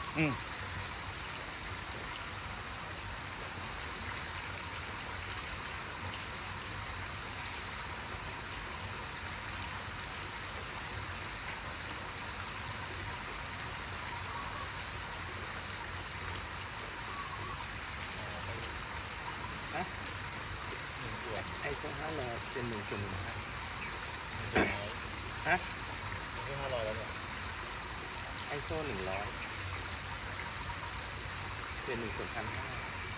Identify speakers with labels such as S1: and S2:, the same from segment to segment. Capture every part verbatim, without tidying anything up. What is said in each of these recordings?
S1: อืมฮะ
S2: หนึ่งส่วน
S1: ไอโซห้าร้อยเป็นหนึ่งส่วนหนึ่งครับ
S2: หนึ่งส่วนน้อย
S1: ฮะ
S2: ไม่ใช่ห้าร้อยแล้วเนี่ย
S1: ไอโซหนึ่งร้อยเป็นหนึ่งส่วนพันห้า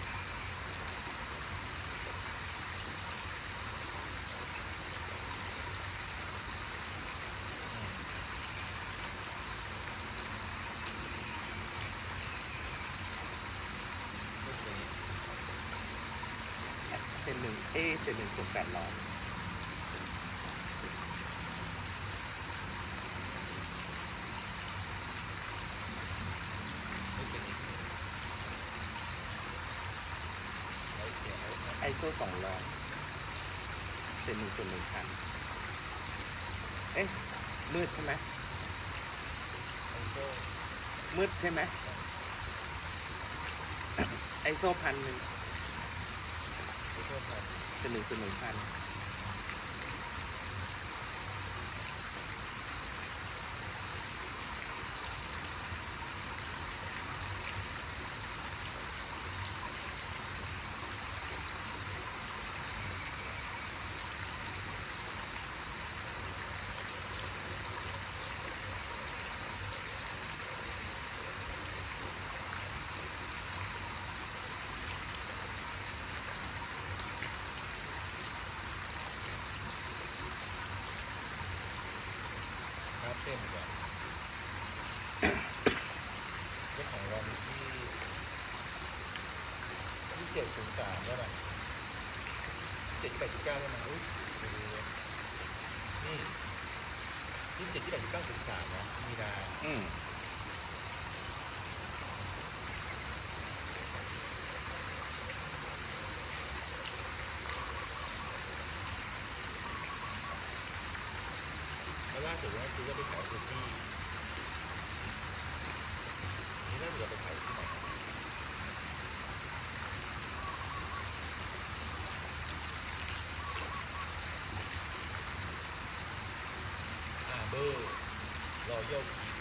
S2: ก็คือนี้
S1: เศษหนึ่งเอเศษหนึ่งส่วนแปดร้อย
S2: ไม่เป็นนี้ไอ้เขียนไว้นะ
S1: ไอโซสองร้อยเป็นหนึ่งส่วนหนึ่งพันเอ๊ะมืดใช่ไหม
S2: ไอ้โซ่
S1: มืดใช่ไหมไอโซพันหนึ่ง
S2: ไอ้โซ่พัน
S1: เป็นหนึ่งส่วนหนึ่งพัน
S2: คราฟเส้นดีกว่าเจ้าของวันที่ที่เจ็ดศูนย์สามได้ไหมเจ็ดแปดจุดเก้าได้ไหมอุ้ยดูนี่ที่เจ็ดที่แปดจุดเก้าศูนย์สามนะมีนา
S1: อืม
S2: แล้วล่าสุดว่าคือก็ไปขายซูซี่นี่น่าจะไปขายที่ไหนอาเบอร์รอยัลคี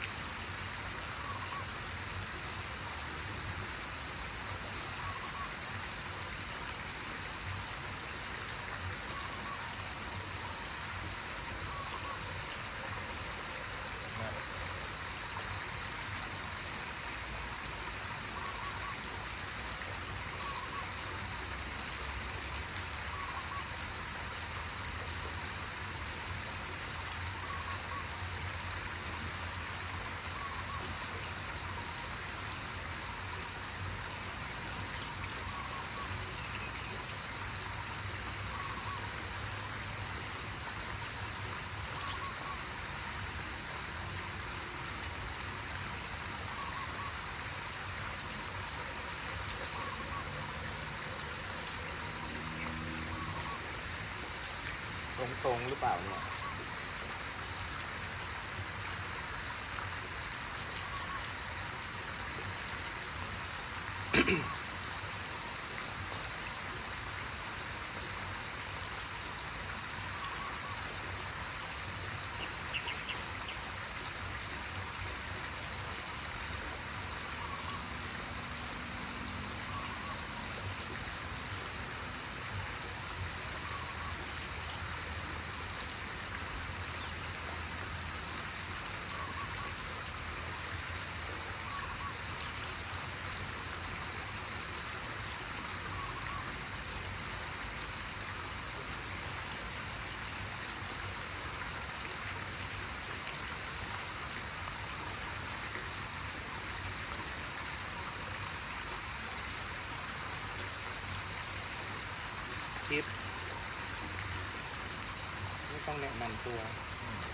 S2: มา
S1: ตรงๆหรือเปล่าเนี่ยคลิปไม่ต้องแนะนำตัว
S2: อืม